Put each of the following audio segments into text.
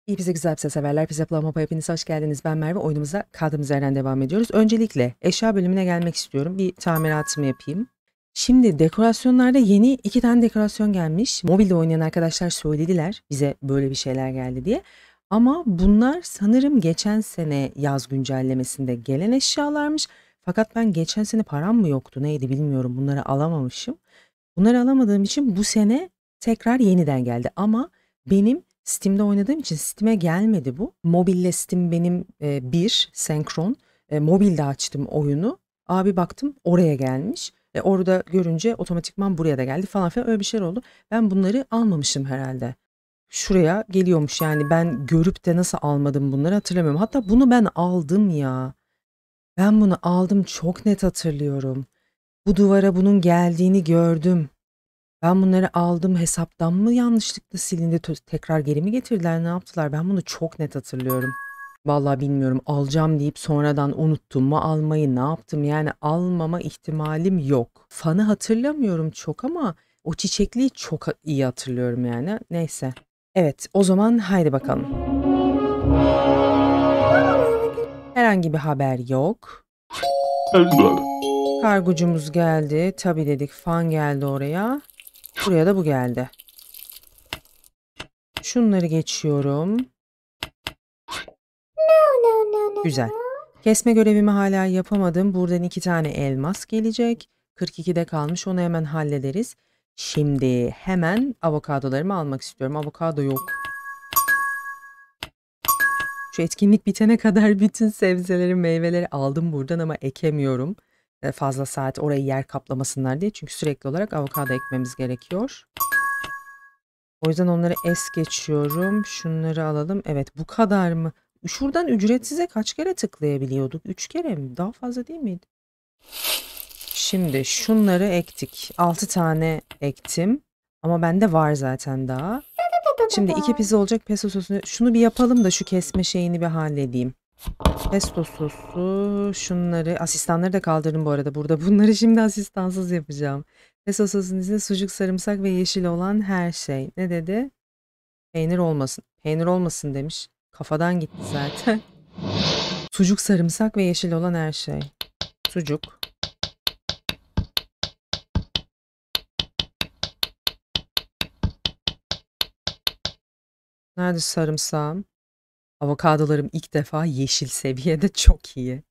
İyi bize güzel pizza severler. Pizza Plama hepiniz hoş geldiniz. Ben Merve. Oyunumuza kaldığımız yerden devam ediyoruz. Öncelikle eşya bölümüne gelmek istiyorum. Bir tamiratımı yapayım. Şimdi dekorasyonlarda yeni 2 tane dekorasyon gelmiş. Mobilde oynayan arkadaşlar söylediler bize böyle bir şeyler geldi diye. Ama bunlar sanırım geçen sene yaz güncellemesinde gelen eşyalarmış. Fakat ben geçen sene param mı yoktu neydi bilmiyorum. Bunları alamamışım. Bunları alamadığım için bu sene tekrar yeniden geldi. Ama benim Steam'de oynadığım için Steam'e gelmedi bu. Mobille Steam benim bir senkron. Mobilde açtım oyunu. Abi baktım oraya gelmiş. Orada görünce otomatikman buraya da geldi falan filan öyle bir şeyler oldu. Ben bunları almamışım herhalde. Şuraya geliyormuş yani ben görüp de nasıl almadım bunları hatırlamıyorum. Hatta bunu ben aldım ya. Ben bunu aldım çok net hatırlıyorum. Bu duvara bunun geldiğini gördüm. Ben bunları aldım, hesaptan mı yanlışlıkla silindi, tekrar geri mi getirdiler, ne yaptılar? Ben bunu çok net hatırlıyorum. Vallahi bilmiyorum, alacağım deyip sonradan unuttum mu almayı, ne yaptım? Yani almama ihtimalim yok. Fanı hatırlamıyorum çok ama o çiçekliği çok iyi hatırlıyorum yani. Neyse. Evet, o zaman haydi bakalım. Herhangi bir haber yok. Kargocumuz geldi. Tabii dedik, fan geldi oraya. Buraya da bu geldi. Şunları geçiyorum. Güzel. Kesme görevimi hala yapamadım. Buradan 2 tane elmas gelecek. 42'de kalmış. Onu hemen hallederiz. Şimdi hemen avokadolarımı almak istiyorum. Avokado yok. Şu etkinlik bitene kadar bütün sebzeleri, meyveleri aldım buradan ama ekemiyorum. Fazla saat orayı yer kaplamasınlar diye. Çünkü sürekli olarak avokado ekmemiz gerekiyor. O yüzden onları es geçiyorum. Şunları alalım. Evet, bu kadar mı? Şuradan ücretsize kaç kere tıklayabiliyorduk? 3 kere mi? Daha fazla değil miydi? Şimdi şunları ektik. 6 tane ektim. Ama bende var zaten daha. Şimdi 2 pizza olacak pesto sosunu. Şunu bir yapalım da şu kesme şeyini bir halledeyim. Pesto sosu, şunları, asistanları da kaldırdım bu arada burada. Bunları şimdi asistansız yapacağım. Pesto sosunun içinde sucuk, sarımsak ve yeşil olan her şey. Ne dedi? Peynir olmasın. Peynir olmasın demiş. Kafadan gitti zaten. Sucuk, sarımsak ve yeşil olan her şey. Sucuk. Nerede sarımsağım? Avokadolarım ilk defa yeşil seviyede, çok iyi.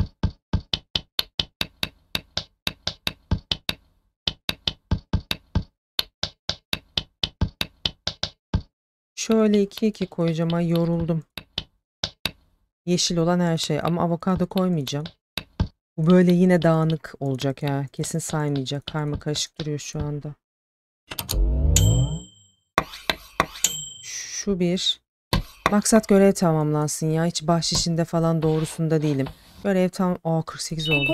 Şöyle 2 koyacağım. Ay yoruldum. Yeşil olan her şey ama avokado koymayacağım. Bu böyle yine dağınık olacak ya. Kesin saymayacak. Karma karışık duruyor şu anda. Şu bir. Maksat görev tamamlansın ya. Hiç bahşişinde falan doğrusunda değilim. Görev tam... 48 oldu.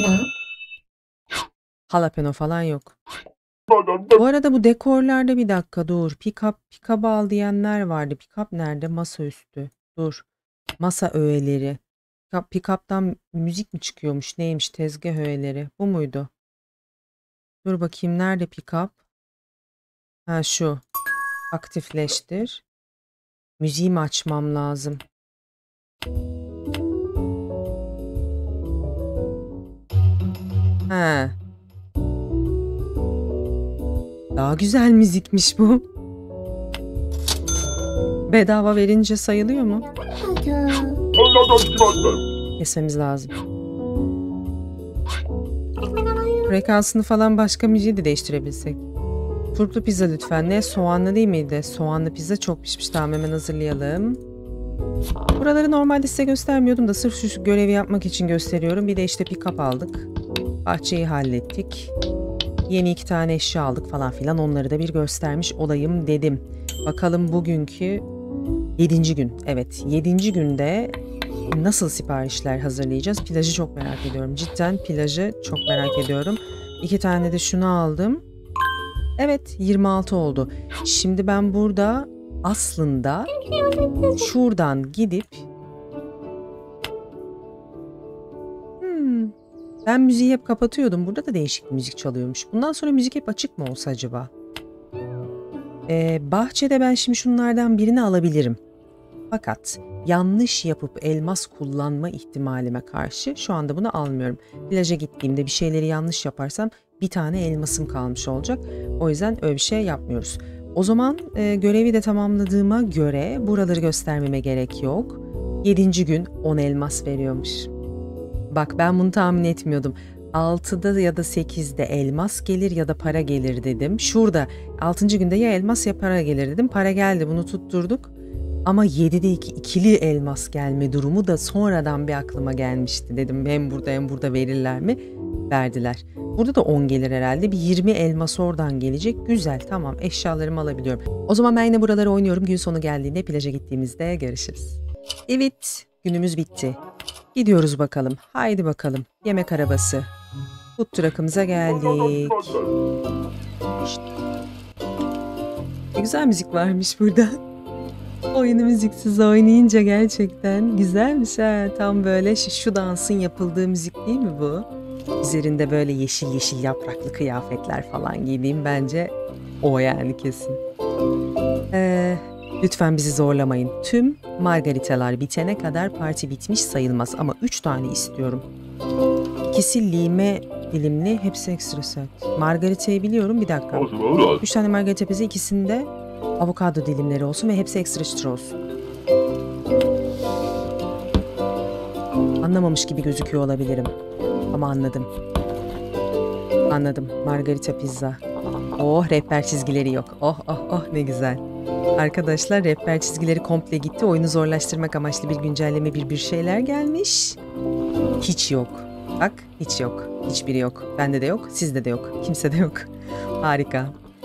Jalapeno falan yok. Bu arada bu dekorlarda bir dakika dur. Pick-up al diyenler vardı. Pick-up nerede? Masaüstü. Dur. Masa öğeleri. Pick-up'tan müzik mi çıkıyormuş? Neymiş? Tezgah öğeleri. Bu muydu? Dur bakayım nerede pick-up? Ha şu. Aktifleştir. Müziğimi açmam lazım. Ha. Daha güzel müzikmiş bu. Bedava verince sayılıyor mu? Kesmemiz lazım. Frekansını falan başka müziği de değiştirebilsek. Turplu pizza lütfen. Ne? Soğanlı değil miydi? Soğanlı pizza çok pişmiş. Tamam, hemen hazırlayalım. Buraları normalde size göstermiyordum da sırf şu görevi yapmak için gösteriyorum. Bir de işte pick-up aldık. Bahçeyi hallettik. Yeni 2 tane eşya aldık falan filan. Onları da bir göstermiş olayım dedim. Bakalım bugünkü 7. gün. Evet, 7. günde nasıl siparişler hazırlayacağız? Plajı çok merak ediyorum. Cidden plajı çok merak ediyorum. 2 tane de şunu aldım. Evet, 26 oldu. Şimdi ben burada aslında şuradan gidip ben müziği hep kapatıyordum. Burada da değişik müzik çalıyormuş. Bundan sonra müzik hep açık mı olsa acaba? Bahçede ben şimdi şunlardan birini alabilirim. Fakat yanlış yapıp elmas kullanma ihtimalime karşı şu anda bunu almıyorum. Plaja gittiğimde bir şeyleri yanlış yaparsam bir tane elmasım kalmış olacak. O yüzden öyle bir şey yapmıyoruz. O zaman görevi de tamamladığıma göre buraları göstermeme gerek yok. 7. gün 10 elmas veriyormuş. Bak ben bunu tahmin etmiyordum. 6'da ya da 8'de elmas gelir ya da para gelir dedim. Şurada 6. günde ya elmas ya para gelir dedim. Para geldi, bunu tutturduk. Ama 7'de ikili elmas gelme durumu da sonradan bir aklıma gelmişti. Dedim hem burada hem burada verirler mi? Verdiler. Burada da 10 gelir herhalde. Bir 20 elmas oradan gelecek. Güzel, tamam, eşyalarımı alabiliyorum. O zaman ben yine buraları oynuyorum. Gün sonu geldiğinde plaja gittiğimizde görüşürüz. Evet, günümüz bitti. Gidiyoruz bakalım. Haydi bakalım. Yemek arabası. Food truck'ımıza geldik. İşte. Ne güzel müzik varmış burada. Oyunu müziksiz oynayınca gerçekten güzelmiş ha. Tam böyle şu dansın yapıldığı müzik değil mi bu? Üzerinde böyle yeşil yeşil yapraklı kıyafetler falan giydiğim bence o yani kesin. Lütfen bizi zorlamayın. Tüm margaritalar bitene kadar parti bitmiş sayılmaz ama 3 tane istiyorum. İkisi lime dilimli, hepsi ekstra sert. Margaritayı biliyorum, bir dakika. 3 tane margarita pizza, ikisinde avokado dilimleri olsun ve hepsi ekstra çıtır olsun. Anlamamış gibi gözüküyor olabilirim. Ama anladım. Anladım. Margarita pizza. Oh, rehber çizgileri yok. Oh oh oh, ne güzel. Arkadaşlar rehber çizgileri komple gitti. Oyunu zorlaştırmak amaçlı bir güncelleme, bir şeyler gelmiş. Hiç yok. Bak, hiç yok. Hiçbiri yok. Bende de yok. Sizde de yok. Kimse de yok. Harika.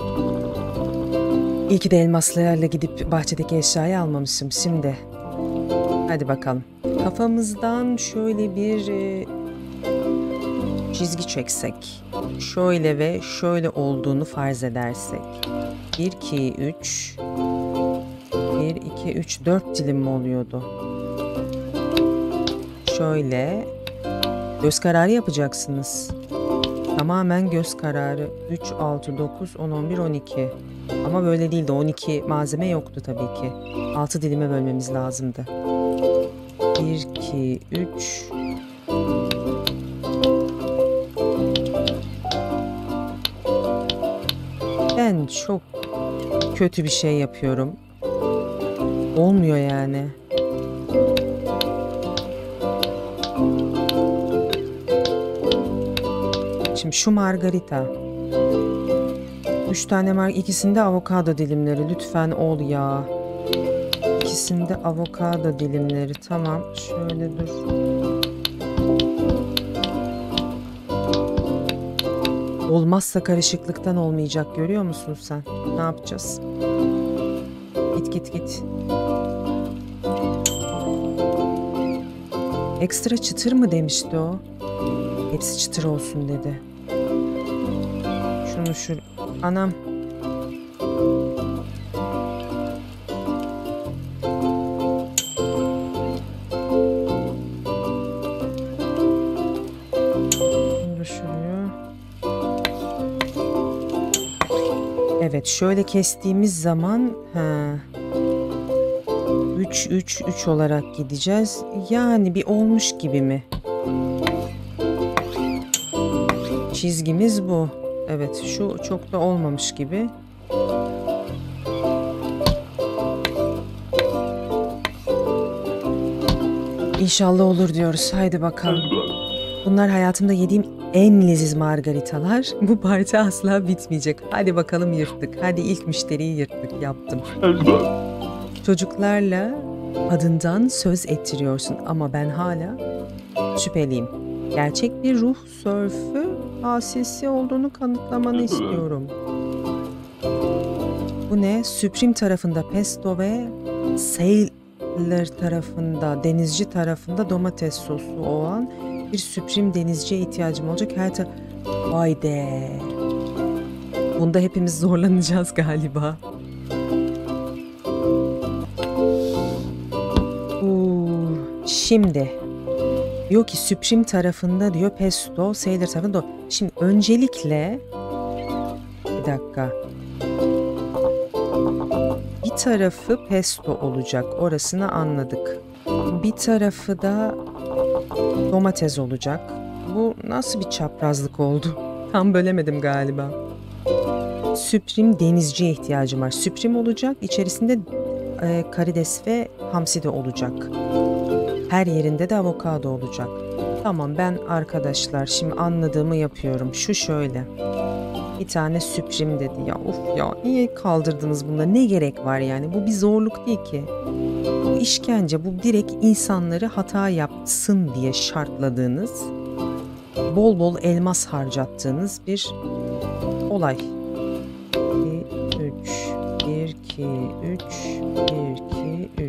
İyi ki de elmaslarla gidip bahçedeki eşyayı almamışım. Şimdi hadi bakalım. Kafamızdan şöyle bir çizgi çeksek. Şöyle ve şöyle olduğunu farz edersek. 1, 2, 3. 1, 2, 3, 4 dilim mi oluyordu? Şöyle. Göz kararı yapacaksınız. Tamamen göz kararı. 3, 6, 9, 10, 11, 12. Ama böyle değildi. 12 malzeme yoktu tabii ki. 6 dilime bölmemiz lazımdı. 1, 2, 3. Ben çok kötü bir şey yapıyorum. Olmuyor yani. Şimdi şu margarita. 3 tane ikisinde avokado dilimleri. Lütfen ol ya. İkisinde avokado dilimleri. Tamam. Şöyle dur. Olmazsa karışıklıktan olmayacak. Görüyor musun sen? Ne yapacağız? Git. Ekstra çıtır mı demişti o? Hepsi çıtır olsun dedi. Şunu anam. Şunu şuraya. Evet, şöyle kestiğimiz zaman 3 olarak gideceğiz. Yani bir olmuş gibi mi? Çizgimiz bu. Evet, şu çok da olmamış gibi. İnşallah olur diyoruz. Haydi bakalım. Bunlar hayatımda yediğim en leziz margaritalar. Bu parça asla bitmeyecek. Hadi bakalım, yırttık. Hadi ilk müşteriyi yırttık. Yaptım. Çocuklarla adından söz ettiriyorsun ama ben hala şüpheliyim. Gerçek bir ruh sörfü hasisi olduğunu kanıtlamanı istiyorum. Bu ne? Supreme tarafında pesto ve Sailor tarafında, denizci tarafında domates sosu olan bir Supreme denizciye ihtiyacım olacak. Vay de. Bunda hepimiz zorlanacağız galiba. Şimdi diyor ki Supreme tarafında diyor pesto, Sailor tarafında. Şimdi öncelikle bir dakika. Bir tarafı pesto olacak. Orasını anladık. Bir tarafı da domates olacak. Bu nasıl bir çaprazlık oldu? Tam bölemedim galiba. Süprim denizciye ihtiyacım var. Süprim olacak. İçerisinde karides ve hamsi de olacak. Her yerinde de avokado olacak. Tamam, ben arkadaşlar şimdi anladığımı yapıyorum. Şu şöyle. Bir tane süprim dedi. Ya of ya, niye kaldırdınız bunları? Ne gerek var yani? Bu bir zorluk değil ki. Bu işkence, bu direkt insanları hata yapsın diye şartladığınız, bol bol elmas harcattığınız bir olay. 1, 2, 3, 1, 2, 3.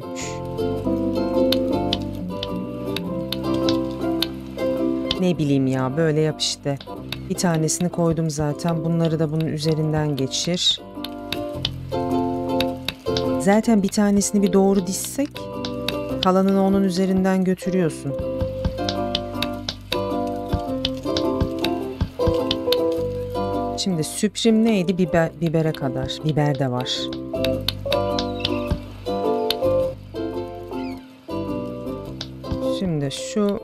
Ne bileyim ya, böyle yap işte. Bir tanesini koydum zaten. Bunları da bunun üzerinden geçir. Zaten bir tanesini bir doğru dizsek kalanını onun üzerinden götürüyorsun. Şimdi süprim neydi? Bibere kadar. Biber de var. Şimdi şu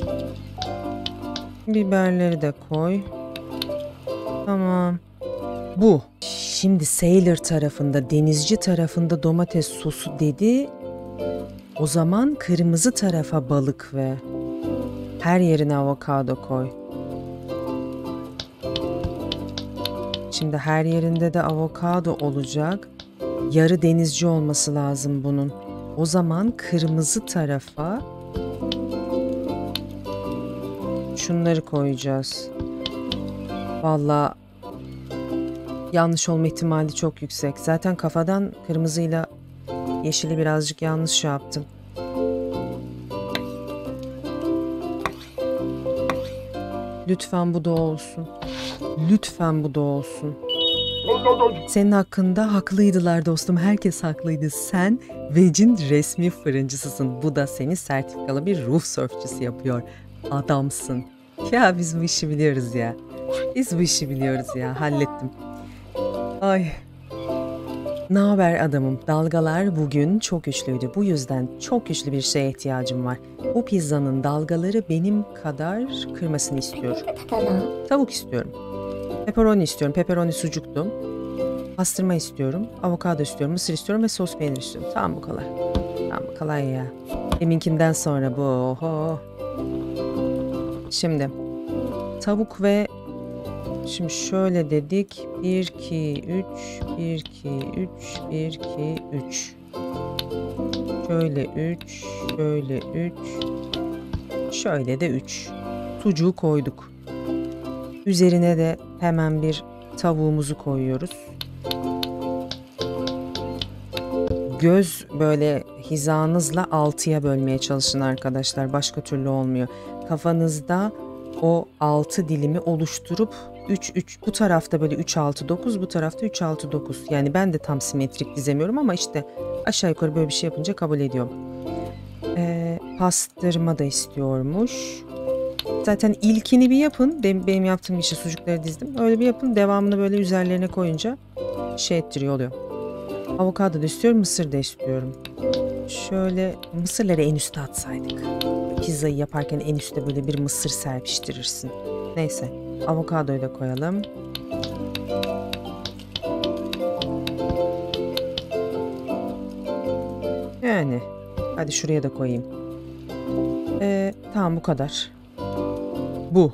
biberleri de koy. Tamam. Bu. Şimdi sailor tarafında, denizci tarafında domates sosu dedi. O zaman kırmızı tarafa balık ve her yerine avokado koy. Şimdi her yerinde de avokado olacak. Yarı denizci olması lazım bunun. O zaman kırmızı tarafa şunları koyacağız. Vallahi yanlış olma ihtimali çok yüksek. Zaten kafadan kırmızıyla yeşili birazcık yanlış şey yaptım. Lütfen bu da olsun. Lütfen bu da olsun. Senin hakkında haklıydılar dostum. Herkes haklıydı. Sen Veg'in resmi fırıncısısın. Bu da seni sertifikalı bir ruh sörfçüsü yapıyor. Adamsın. Ya biz bu işi biliyoruz ya. Biz bu işi biliyoruz ya. Hallettim. Ay. Ne haber adamım? Dalgalar bugün çok güçlüydü. Bu yüzden çok güçlü bir şeye ihtiyacım var. Bu pizzanın dalgaları benim kadar kırmasını istiyorum. Tavuk istiyorum. Pepperoni istiyorum. Pepperoni sucuklu. Pastırma istiyorum. Avokado istiyorum. Mısır istiyorum ve sos peynir istiyorum. Tamam, bu kolay. Tamam, bu kolay ya. Deminkinden sonra bu. Oho. Şimdi tavuk ve şimdi şöyle dedik. 1, 2, 3, 1, 2, 3, 1, 2, 3. Şöyle 3, şöyle 3, şöyle de 3. Sucuğu koyduk. Üzerine de hemen bir tavuğumuzu koyuyoruz. Göz böyle hizanızla 6'ya bölmeye çalışın arkadaşlar. Başka türlü olmuyor. Kafanızda o 6 dilimi oluşturup 3 bu tarafta böyle 3 6 9, bu tarafta 3 6 9. Yani ben de tam simetrik dizemiyorum ama işte aşağı yukarı böyle bir şey yapınca kabul ediyorum. Pastırma da istiyormuş. Zaten ilkini bir yapın. Benim yaptığım işi sucukları dizdim. Öyle bir yapın. Devamını böyle üzerlerine koyunca şey ettiriyor oluyor. Avokado da istiyorum. Mısır da istiyorum. Şöyle mısırları en üste atsaydık. Pizzayı yaparken en üstte böyle bir mısır serpiştirirsin. Neyse. Avokadoyu da koyalım. Yani. Hadi şuraya da koyayım. Tamam, bu kadar. Bu.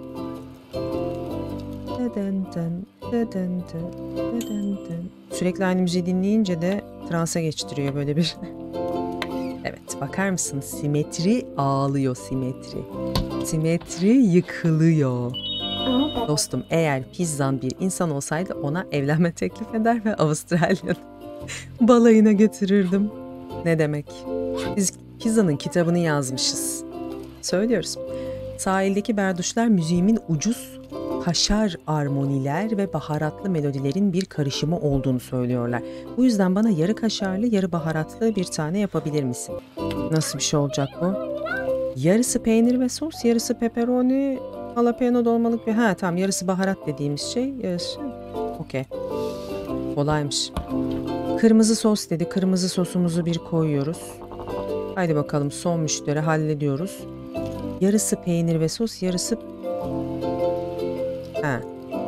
Sürekli aynı müziği dinleyince de transa geçtiriyor böyle bir. Evet, bakar mısın? Simetri ağlıyor, simetri. Simetri yıkılıyor. Dostum, eğer pizzan bir insan olsaydı ona evlenme teklif eder ve Avustralya'da balayına götürürdüm. Ne demek? Biz pizzanın kitabını yazmışız. Söylüyoruz. Sahildeki berduşlar müziğimin ucuz, kaşar armoniler ve baharatlı melodilerin bir karışımı olduğunu söylüyorlar. Bu yüzden bana yarı kaşarlı, yarı baharatlı bir tane yapabilir misin? Nasıl bir şey olacak bu? Yarısı peynir ve sos, yarısı pepperoni, jalapeno dolmalık bir... Ha tamam, yarısı baharat dediğimiz şey, yarısı... Okey. Kolaymış. Kırmızı sos dedi. Kırmızı sosumuzu bir koyuyoruz. Haydi bakalım, son müşteri, hallediyoruz. Yarısı peynir ve sos, yarısı... Ha.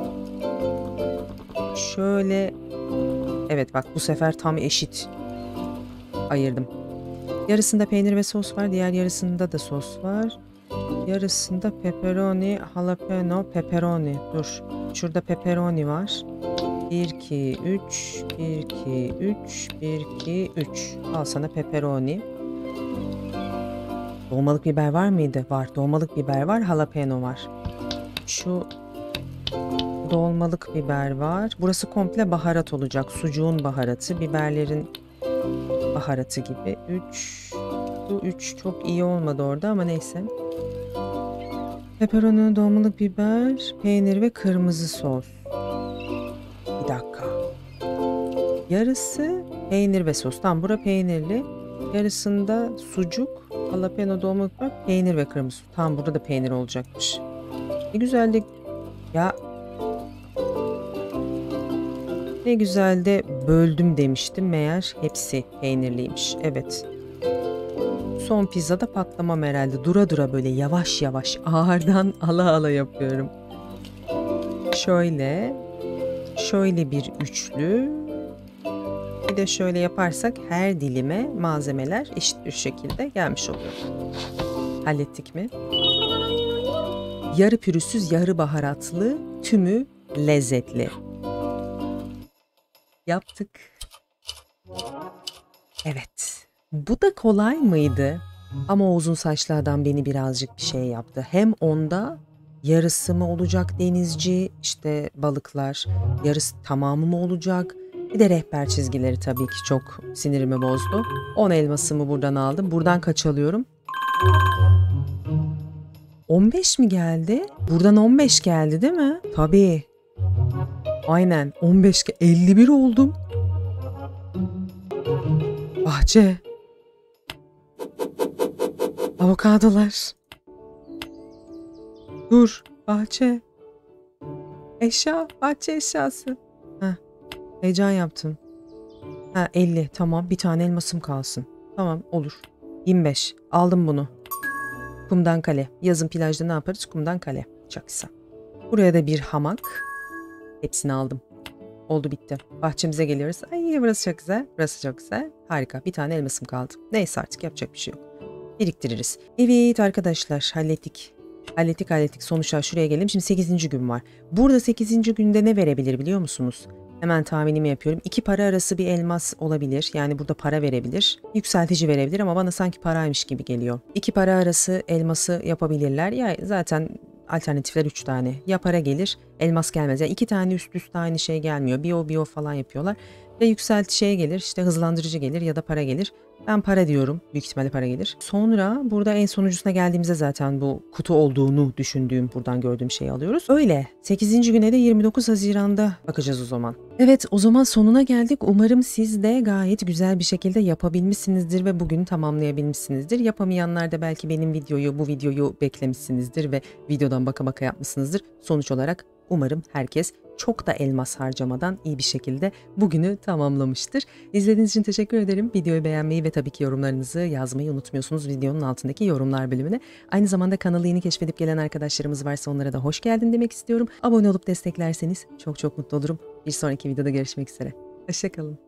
Şöyle... Evet bak, bu sefer tam eşit ayırdım. Yarısında peynir ve sos var. Diğer yarısında da sos var. Yarısında pepperoni, jalapeno, pepperoni. Dur. Şurada pepperoni var. 1, 2, 3. 1, 2, 3. 1, 2, 3. Al sana pepperoni. Dolmalık biber var mıydı? Var. Dolmalık biber var. Jalapeno var. Şu dolmalık biber var. Burası komple baharat olacak. Sucuğun baharatı, biberlerin baharatı gibi. 3. Bu 3 çok iyi olmadı orada ama neyse. Pepperoni, dolmalık biber, peynir ve kırmızı sos. Bir dakika. Yarısı peynir ve sos. Tamam, bura peynirli. Yarısında sucuk, jalapeno, dolmalık biber, peynir ve kırmızı sos. Tamam, burada da peynir olacakmış. Ne güzeldi. Ya ne güzel de böldüm demiştim. Meğer hepsi peynirliymiş. Evet. Son pizzada patlamam herhalde. Dura dura böyle yavaş yavaş ağırdan ala ala yapıyorum. Şöyle bir üçlü. Bir de şöyle yaparsak her dilime malzemeler eşit bir şekilde gelmiş oluyor. Hallettik mi? Yarı pürüzsüz, yarı baharatlı, tümü lezzetli. Yaptık. Evet. Bu da kolay mıydı? Ama o uzun saçlı adam beni birazcık bir şey yaptı. Hem onda yarısı mı olacak denizci, işte balıklar, yarısı tamamı mı olacak? Bir de rehber çizgileri tabii ki çok sinirimi bozdu. 10 elmasımı buradan aldım. Buradan kaç alıyorum? 15 mi geldi? Buradan 15 geldi değil mi? Tabii. Aynen 15, 51 oldum. Bahçe. Avokadolar. Dur. Bahçe. Eşya. Bahçe eşyası. Heh. Heyecan yaptım. Ha 50. Tamam. Bir tane elmasım kalsın. Tamam olur. 25. Aldım bunu. Kumdan kale. Yazın plajda ne yaparız? Kumdan kale. Çok güzel. Buraya da bir hamak. Hepsini aldım. Oldu, bitti. Bahçemize geliyoruz. Ay burası çok güzel. Burası çok güzel. Harika. Bir tane elmasım kaldı. Neyse artık yapacak bir şey yok. Biriktiririz. Evet arkadaşlar, hallettik. Hallettik. Sonuçta şuraya gelelim. Şimdi 8. gün var. Burada 8. günde ne verebilir biliyor musunuz? Hemen tahminimi yapıyorum. 2 para arası bir elmas olabilir. Yani burada para verebilir. Yükseltici verebilir ama bana sanki paraymış gibi geliyor. 2 para arası elması yapabilirler. Ya zaten alternatifler 3 tane. Ya para gelir, elmas gelmez. Yani 2 tane üst üste aynı şey gelmiyor. Bir o falan yapıyorlar. Ya yükselti şey gelir, işte hızlandırıcı gelir ya da para gelir. Ben para diyorum. Büyük ihtimalle para gelir. Sonra burada en sonuncusuna geldiğimizde zaten bu kutu olduğunu düşündüğüm, buradan gördüğüm şeyi alıyoruz. Öyle. 8. güne de 29 Haziran'da bakacağız o zaman. Evet, o zaman sonuna geldik. Umarım siz de gayet güzel bir şekilde yapabilmişsinizdir ve bugün tamamlayabilmişsinizdir. Yapamayanlar da belki benim bu videoyu beklemişsinizdir ve videodan baka baka yapmışsınızdır. Sonuç olarak umarım herkes çok da elmas harcamadan iyi bir şekilde bugünü tamamlamıştır. İzlediğiniz için teşekkür ederim. Videoyu beğenmeyi ve tabii ki yorumlarınızı yazmayı unutmuyorsunuz videonun altındaki yorumlar bölümüne. Aynı zamanda kanalı yeni keşfedip gelen arkadaşlarımız varsa onlara da hoş geldin demek istiyorum. Abone olup desteklerseniz çok çok mutlu olurum. Bir sonraki videoda görüşmek üzere. Hoşça kalın.